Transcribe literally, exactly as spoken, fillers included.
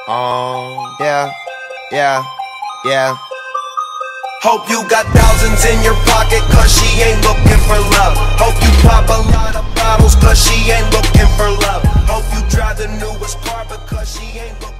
Um, yeah, yeah, yeah. Hope you got thousands in your pocket, cause she ain't looking for love. Hope you pop a lot of bottles, cause she ain't looking for love. Hope you drive the newest car, because she ain't looking